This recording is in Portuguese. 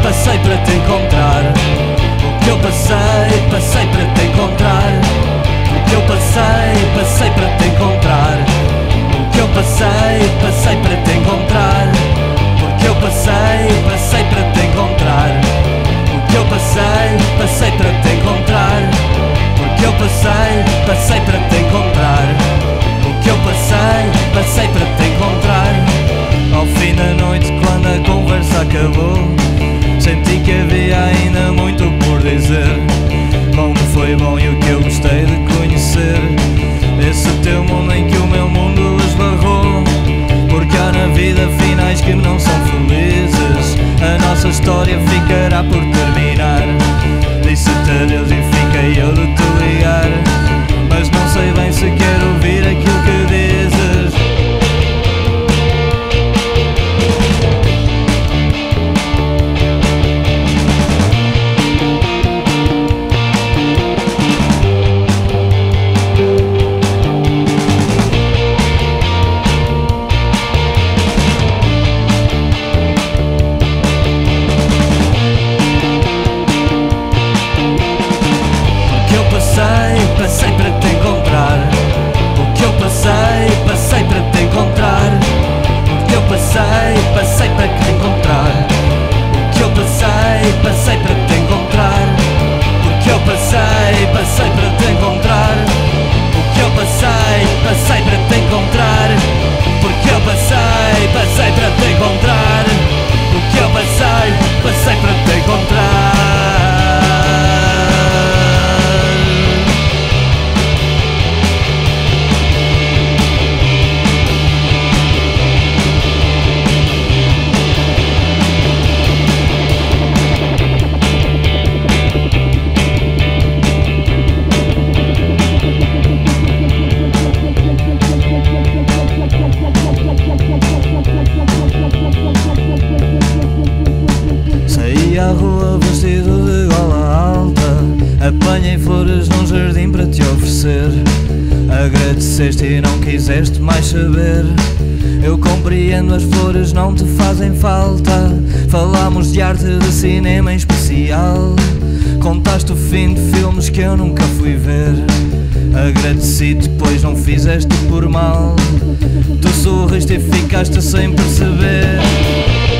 passei para te encontrar. O que eu passei, passei para te encontrar. O que eu passei, passei para te encontrar. O que eu passei, passei para te encontrar. Porque eu passei, passei para te encontrar. O que eu passei, passei para te encontrar. Porque eu passei, passei para te encontrar. O que eu passei, passei para te encontrar. Ao fim da noite, quando a conversa acabou, senti que havia ainda muito por dizer. Como foi bom e o que eu gostei de conhecer esse teu mundo em que o meu mundo esbarrou. Porque há na vida finais que não são felizes. A nossa história ficará por terminar. Disse-te adeus e fiquei eu de te ligar, mas não sei bem se quero ouvir aquilo que dizes. Passei para te encontrar. O que eu passei, passei para te encontrar. O que eu passei, passei para te encontrar. O que eu passei, passei para te encontrar. O que eu passei, passei para te encontrar. O que eu passei, passei para te encontrar. Porque eu passei, passei para te encontrar. O que eu passei, passei para te encontrar. À rua vestido de gola alta, apanhei flores num jardim para te oferecer. Agradeceste e não quiseste mais saber. Eu compreendo, as flores não te fazem falta. Falámos de arte, de cinema em especial. Contaste o fim de filmes que eu nunca fui ver. Agradeci-te, pois não fizeste por mal. Tu sorriste e ficaste sem perceber.